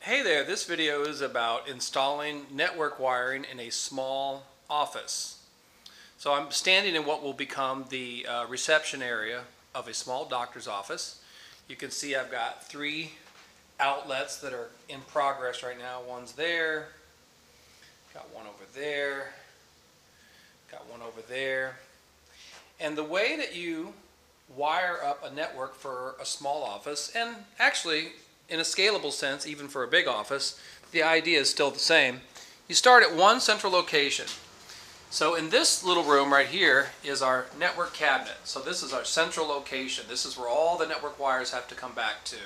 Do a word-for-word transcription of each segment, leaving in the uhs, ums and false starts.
Hey there, this video is about installing network wiring in a small office. So I'm standing in what will become the uh, reception area of a small doctor's office. You can see I've got three outlets that are in progress right now. One's there, got one over there, got one over there. And the way that you wire up a network for a small office, and actually in a scalable sense, even for a big office, the idea is still the same. You start at one central location. So in this little room right here is our network cabinet. So this is our central location. This is where all the network wires have to come back to.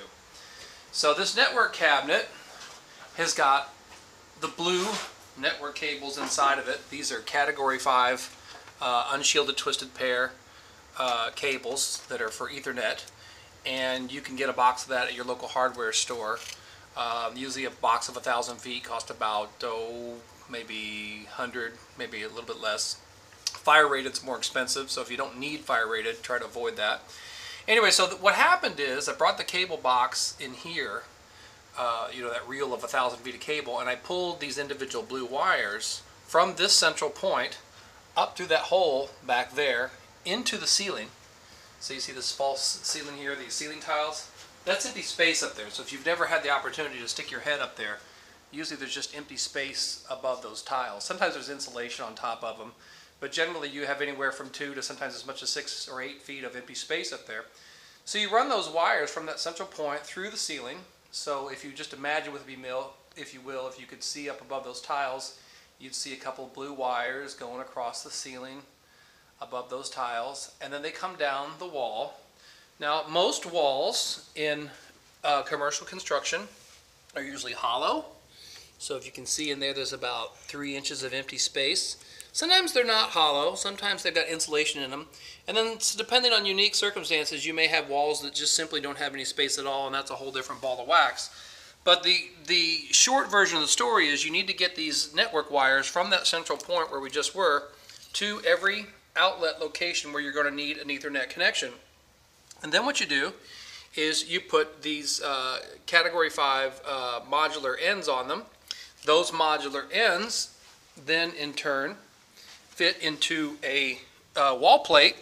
So this network cabinet has got the blue network cables inside of it. These are category five uh, unshielded twisted pair uh, cables that are for Ethernet. And you can get a box of that at your local hardware store. Um, usually a box of a thousand feet costs about, oh, maybe one hundred, maybe a little bit less. Fire rated's more expensive, so if you don't need fire rated, try to avoid that. Anyway, so what happened is I brought the cable box in here, uh, you know, that reel of a thousand feet of cable, and I pulled these individual blue wires from this central point up through that hole back there into the ceiling. So you see this false ceiling here, these ceiling tiles? That's empty space up there. So if you've never had the opportunity to stick your head up there, usually there's just empty space above those tiles. Sometimes there's insulation on top of them, but generally you have anywhere from two to sometimes as much as six or eight feet of empty space up there. So you run those wires from that central point through the ceiling. So if you just imagine with me, Mill, if you will, if you could see up above those tiles, you'd see a couple of blue wires going across the ceiling above those tiles, and then they come down the wall. Now most walls in uh, commercial construction are usually hollow, so if you can see in there, there's about three inches of empty space. Sometimes they're not hollow, sometimes they've got insulation in them, and then depending on unique circumstances, you may have walls that just simply don't have any space at all, and that's a whole different ball of wax. But the the short version of the story is you need to get these network wires from that central point where we just were to every outlet location where you're going to need an Ethernet connection. And then what you do is you put these uh, category five uh, modular ends on them. Those modular ends then in turn fit into a uh, wall plate,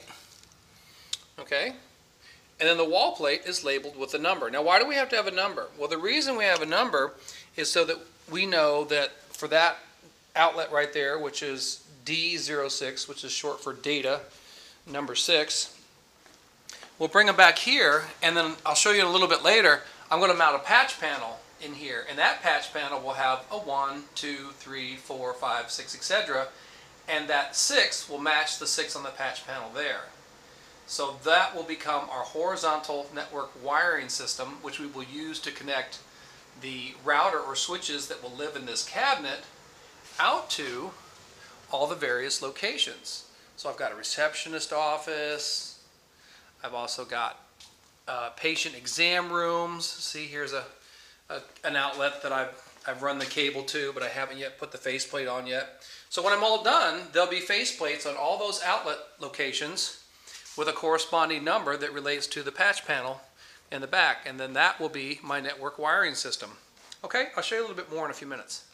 okay? And then the wall plate is labeled with a number. Now why do we have to have a number? Well, the reason we have a number is so that we know that for that outlet right there, which is D zero six, which is short for data number six. We'll bring them back here, and then I'll show you a little bit later. I'm going to mount a patch panel in here, and that patch panel will have a one, two, three, four, five, six, et cetera. And that six will match the six on the patch panel there. So that will become our horizontal network wiring system, which we will use to connect the router or switches that will live in this cabinet out to all the various locations. So I've got a receptionist office. I've also got uh, patient exam rooms. See, here's a, a an outlet that I've I've run the cable to, but I haven't yet put the faceplate on yet. So when I'm all done, there'll be faceplates on all those outlet locations with a corresponding number that relates to the patch panel in the back, and then that will be my network wiring system. Okay, I'll show you a little bit more in a few minutes.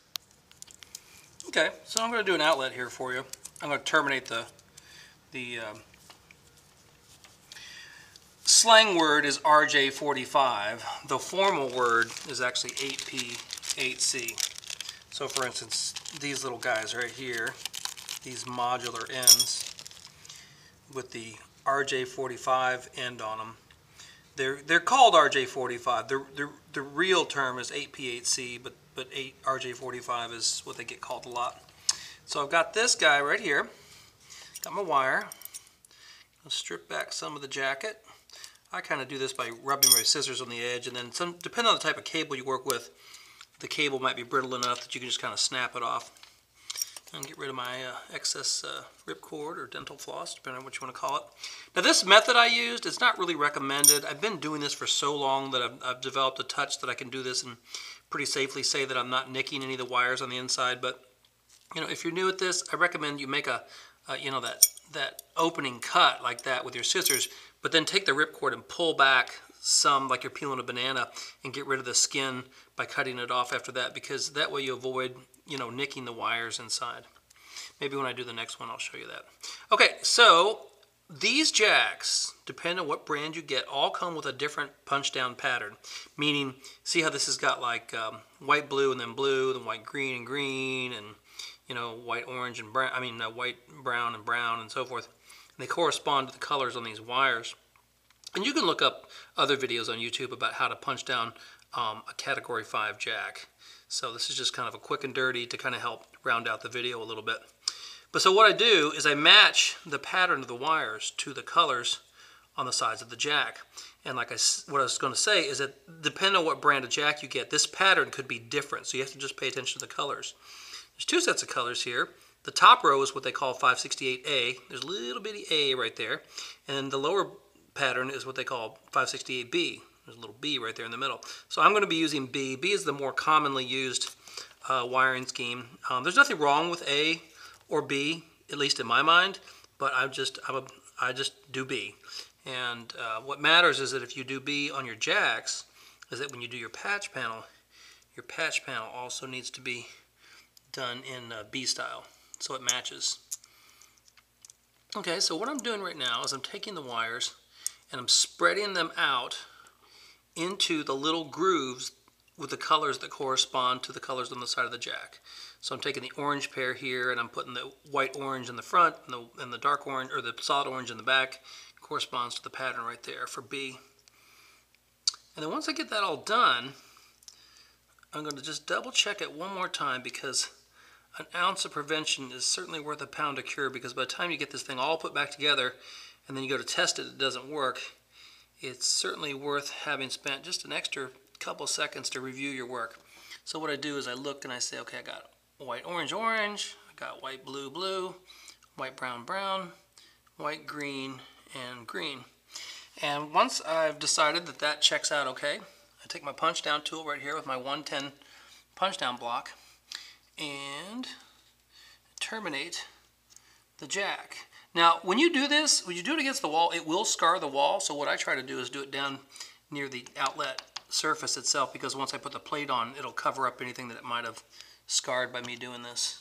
Okay, so I'm going to do an outlet here for you. I'm going to terminate the the um, slang word is R J forty-five. The formal word is actually eight P eight C. So for instance, these little guys right here, these modular ends with the R J forty-five end on them, they're they're called R J forty-five. The the the real term is eight P eight C, but but eight R J forty-five is what they get called a lot. So I've got this guy right here, got my wire. I'll strip back some of the jacket. I kind of do this by rubbing my scissors on the edge, and then some, depending on the type of cable you work with, the cable might be brittle enough that you can just kind of snap it off and get rid of my uh, excess uh, ripcord or dental floss, depending on what you want to call it. Now this method I used, it's not really recommended. I've been doing this for so long that I've, I've developed a touch that I can do this and pretty safely say that I'm not nicking any of the wires on the inside. But you know, if you're new at this, I recommend you make a, uh, you know, that that opening cut like that with your scissors, but then take the ripcord and pull back some, like you're peeling a banana, and get rid of the skin by cutting it off after that, because that way you avoid, you know, nicking the wires inside. Maybe when I do the next one, I'll show you that. Okay, so these jacks, depending on what brand you get, all come with a different punch down pattern. Meaning, see how this has got like um, white, blue, and then blue, then white, green, and green, and you know, white, orange, and brown. I mean, uh, white, brown, and brown, and so forth. And they correspond to the colors on these wires. And you can look up other videos on YouTube about how to punch down um, a Category five jack. So this is just kind of a quick and dirty to kind of help round out the video a little bit. But so what I do is I match the pattern of the wires to the colors on the sides of the jack. And like I, what I was going to say is that depending on what brand of jack you get, this pattern could be different. So you have to just pay attention to the colors. There's two sets of colors here. The top row is what they call five sixty-eight A. There's a little bitty A right there. And the lower pattern is what they call five sixty-eight B. There's a little B right there in the middle. So I'm going to be using B. B is the more commonly used uh, wiring scheme. Um, there's nothing wrong with A or B, at least in my mind, but I just I'm a, I just do B. And uh, what matters is that if you do B on your jacks, is that when you do your patch panel, your patch panel also needs to be done in uh, B style, so it matches. Okay, so what I'm doing right now is I'm taking the wires and I'm spreading them out into the little grooves with the colors that correspond to the colors on the side of the jack. So I'm taking the orange pair here and I'm putting the white orange in the front and the, and the dark orange, or the solid orange in the back. It corresponds to the pattern right there for B. And then once I get that all done, I'm going to just double check it one more time, because an ounce of prevention is certainly worth a pound of cure, because by the time you get this thing all put back together and then you go to test it, it doesn't work. It's certainly worth having spent just an extra couple seconds to review your work. So what I do is I look and I say, okay, I got white, orange, orange, I got white, blue, blue, white, brown, brown, white, green, and green. And once I've decided that that checks out okay, I take my punch down tool right here with my one ten punch down block and terminate the jack. Now, when you do this, when you do it against the wall, it will scar the wall. So what I try to do is do it down near the outlet surface itself, because once I put the plate on, it'll cover up anything that it might have scarred by me doing this.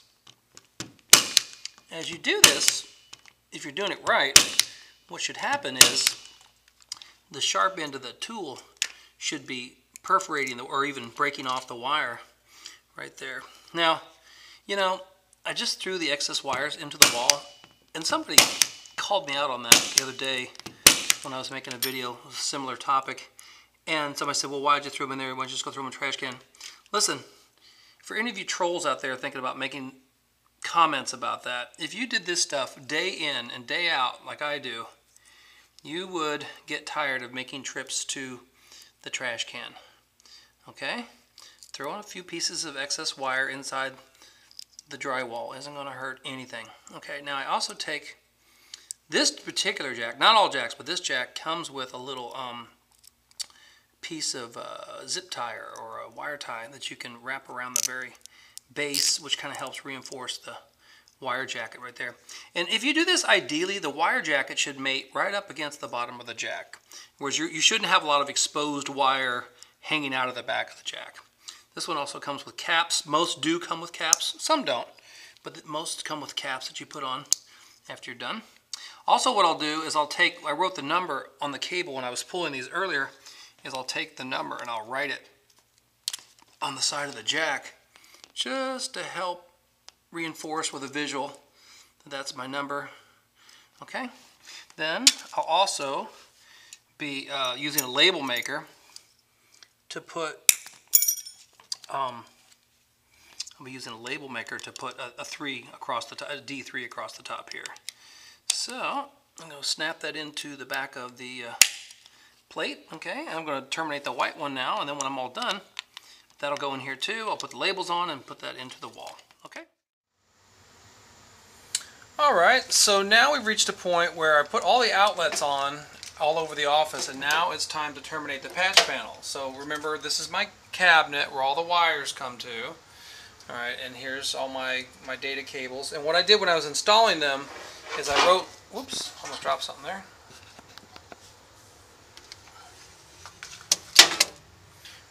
As you do this, if you're doing it right, what should happen is the sharp end of the tool should be perforating the, or even breaking off the wire right there. Now, you know, I just threw the excess wires into the wall, and somebody called me out on that the other day when I was making a video with a similar topic. And somebody said, well, why'd you throw them in there? Why don't you just go throw them in a trash can? Listen, for any of you trolls out there thinking about making comments about that, if you did this stuff day in and day out like I do, you would get tired of making trips to the trash can. Okay? Throw in a few pieces of excess wire inside the drywall. Isn't going to hurt anything. Okay, now I also take this particular jack, not all jacks, but this jack comes with a little um, piece of uh, zip tie or a wire tie that you can wrap around the very base, which kind of helps reinforce the wire jacket right there. And if you do this, ideally the wire jacket should mate right up against the bottom of the jack, whereas you, you shouldn't have a lot of exposed wire hanging out of the back of the jack. This one also comes with caps. Most do come with caps, some don't, but most come with caps that you put on after you're done. Also, what I'll do is I'll take, I wrote the number on the cable when I was pulling these earlier, is I'll take the number and I'll write it on the side of the jack just to help reinforce with a visual that that's my number. Okay, then I'll also be uh, using a label maker to put um, I'll be using a label maker to put a, a three across the top, a D three across the top here. So I'm going to snap that into the back of the uh, plate. Okay, I'm going to terminate the white one now, and then when I'm all done, that'll go in here too. I'll put the labels on and put that into the wall. Okay. All right, so now we've reached a point where I put all the outlets on all over the office, and now it's time to terminate the patch panel. So remember, this is my cabinet where all the wires come to. All right, and here's all my, my data cables. And what I did when I was installing them is I wrote, whoops, almost dropped something there.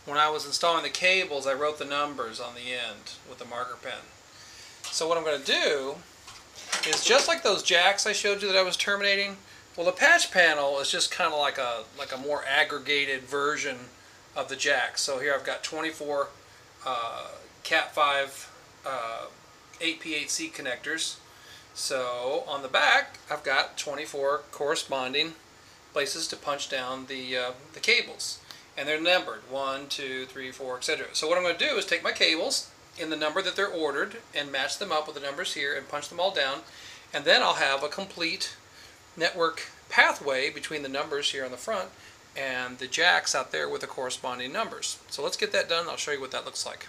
when I was installing the cables, I wrote the numbers on the end with the marker pen. So what I'm going to do is, just like those jacks I showed you that I was terminating, well, the patch panel is just kind of like a like a more aggregated version of the jack. So here I've got twenty-four uh, cat five uh, eight P eight C connectors. So on the back I've got twenty-four corresponding places to punch down the uh, the cables, and they're numbered one, two, three, four, et cetera. So what I'm going to do is take my cables in the number that they're ordered and match them up with the numbers here and punch them all down, and then I'll have a complete network pathway between the numbers here on the front and the jacks out there with the corresponding numbers. So let's get that done and I'll show you what that looks like.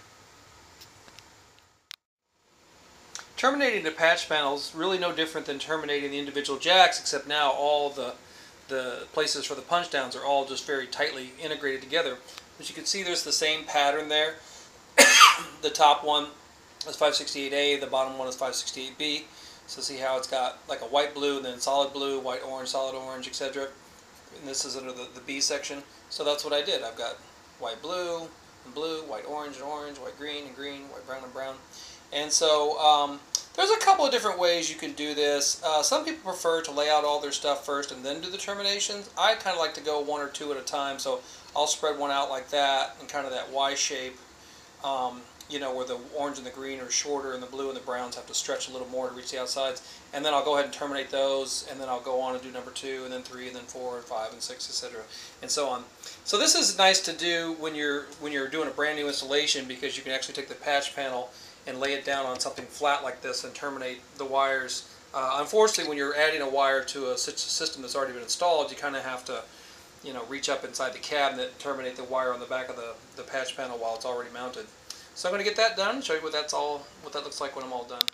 Terminating the patch panel is really no different than terminating the individual jacks, except now all the the places for the punch downs are all just very tightly integrated together. As you can see, there's the same pattern there. The top one is five sixty-eight A, the bottom one is five sixty-eight B. So see how it's got like a white blue, and then solid blue, white orange, solid orange, et cetera. And this is under the, the B section. So that's what I did. I've got white blue and blue, white orange and orange, white green and green, white brown and brown. And so um, there's a couple of different ways you can do this. Uh, some people prefer to lay out all their stuff first and then do the terminations. I kind of like to go one or two at a time, so I'll spread one out like that in kind of that Y shape. Um, you know, where the orange and the green are shorter and the blue and the browns have to stretch a little more to reach the outsides. And then I'll go ahead and terminate those, and then I'll go on and do number two, and then three, and then four, and five, and six, et cetera, and so on. So this is nice to do when you're when you're doing a brand new installation, because you can actually take the patch panel and lay it down on something flat like this and terminate the wires. Uh, unfortunately, when you're adding a wire to a system that's already been installed, you kind of have to, you know, reach up inside the cabinet and terminate the wire on the back of the, the patch panel while it's already mounted. So I'm going to get that done, show you what that's all, what that looks like when I'm all done.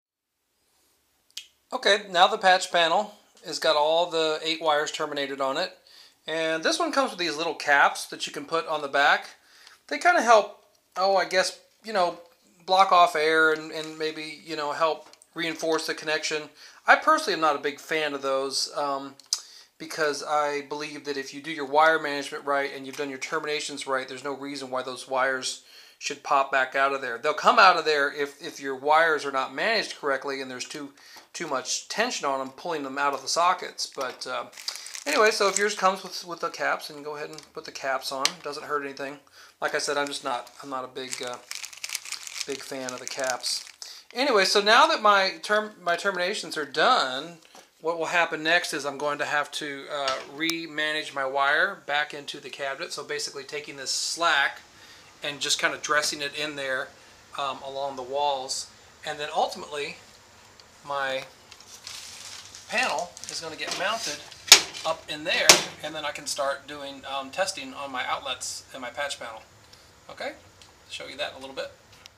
Okay, now the patch panel has got all the eight wires terminated on it, and this one comes with these little caps that you can put on the back. They kind of help, oh, I guess, you know, block off air and, and maybe, you know, help reinforce the connection. I personally am not a big fan of those um, because I believe that if you do your wire management right and you've done your terminations right, there's no reason why those wires should pop back out of there. They'll come out of there if, if your wires are not managed correctly and there's too too much tension on them, pulling them out of the sockets. But uh, anyway, so if yours comes with with the caps, and go ahead and put the caps on. It doesn't hurt anything. Like I said, I'm just not I'm not a big uh, big fan of the caps. Anyway, so now that my term my terminations are done, what will happen next is I'm going to have to uh, re-manage my wire back into the cabinet. So basically taking this slack and just kind of dressing it in there um, along the walls, and then ultimately my panel is going to get mounted up in there, and then I can start doing um, testing on my outlets and my patch panel. Okay, show you that in a little bit.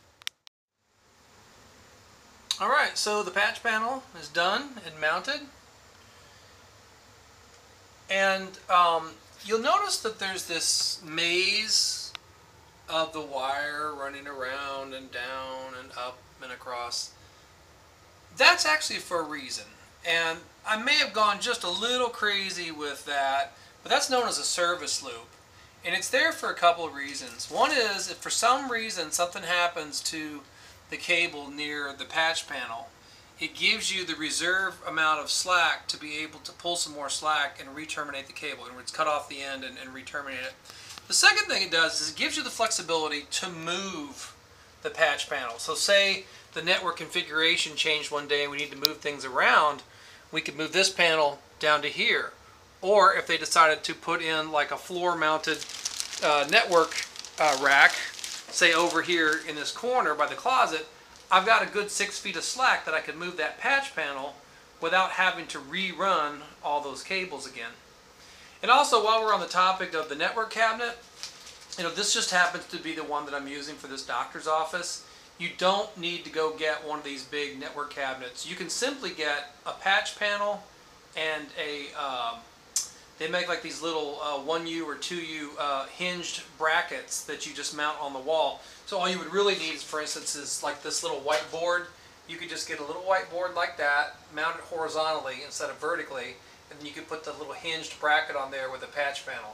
Alright, so the patch panel is done and mounted, and um, you'll notice that there's this maze of the wire running around and down and up and across. That's actually for a reason, and I may have gone just a little crazy with that, but that's known as a service loop, and it's there for a couple of reasons. One is if for some reason something happens to the cable near the patch panel, it gives you the reserve amount of slack to be able to pull some more slack and re-terminate the cable. In other words, cut off the end and, and re-terminate it. The second thing it does is it gives you the flexibility to move the patch panel. So say the network configuration changed one day and we need to move things around, we could move this panel down to here. Or if they decided to put in like a floor mounted uh, network uh, rack, say over here in this corner by the closet, I've got a good six feet of slack that I could move that patch panel without having to rerun all those cables again. And also, while we're on the topic of the network cabinet, you know, this just happens to be the one that I'm using for this doctor's office. You don't need to go get one of these big network cabinets. You can simply get a patch panel and a, um, they make like these little uh, one U or two U uh, hinged brackets that you just mount on the wall. So all you would really need is, for instance, is like this little white board. You could just get a little white board like that, mount it horizontally instead of vertically, and then you could put the little hinged bracket on there with a patch panel.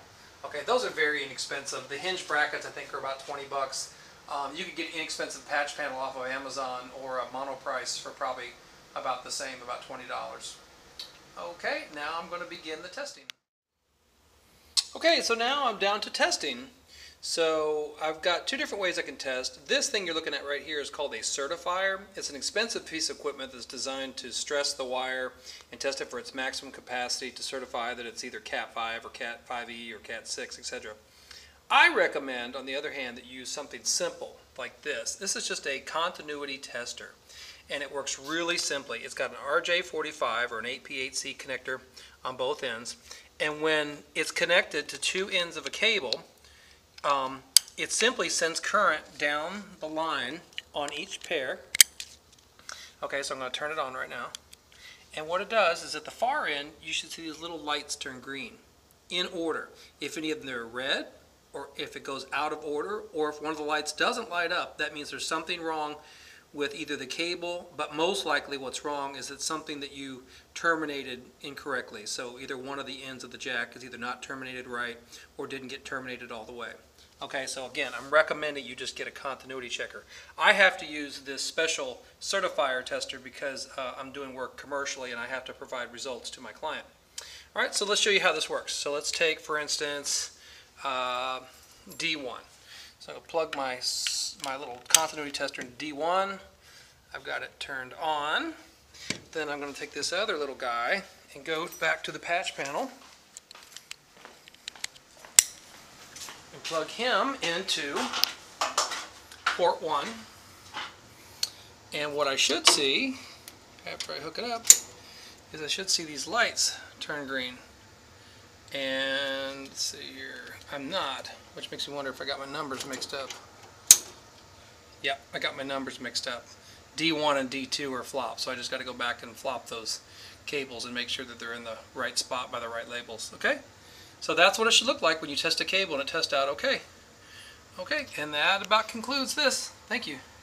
Okay, those are very inexpensive. The hinge brackets I think are about twenty bucks. Um, you could get inexpensive patch panel off of Amazon or a mono price for probably about the same, about twenty dollars. Okay, now I'm going to begin the testing. Okay, so now I'm down to testing. So I've got two different ways I can test. This thing you're looking at right here is called a certifier. It's an expensive piece of equipment that's designed to stress the wire and test it for its maximum capacity to certify that it's either cat five or cat five E or cat six, et cetera. I recommend, on the other hand, that you use something simple like this. This is just a continuity tester, and it works really simply. It's got an R J forty-five or an eight P eight C connector on both ends, and when it's connected to two ends of a cable, Um, it simply sends current down the line on each pair. Okay, so I'm going to turn it on right now. And what it does is at the far end, you should see these little lights turn green in order. If any of them are red, or if it goes out of order, or if one of the lights doesn't light up, that means there's something wrong with either the cable, but most likely what's wrong is it's something that you terminated incorrectly. So either one of the ends of the jack is either not terminated right or didn't get terminated all the way. Okay, so again, I'm recommending you just get a continuity checker. I have to use this special certifier tester because uh, I'm doing work commercially and I have to provide results to my client. All right, so let's show you how this works. So let's take, for instance, uh, D one. So I'll plug my, my little continuity tester in D one. I've got it turned on. Then I'm going to take this other little guy and go back to the patch panel and plug him into port one. And what I should see after I hook it up is I should see these lights turn green. And let's see here, I'm not, which makes me wonder if I got my numbers mixed up. Yep, I got my numbers mixed up. D one and D two are flopped, so I just got to go back and flop those cables and make sure that they're in the right spot by the right labels. Okay? So that's what it should look like when you test a cable and it tests out okay. Okay, and that about concludes this. Thank you.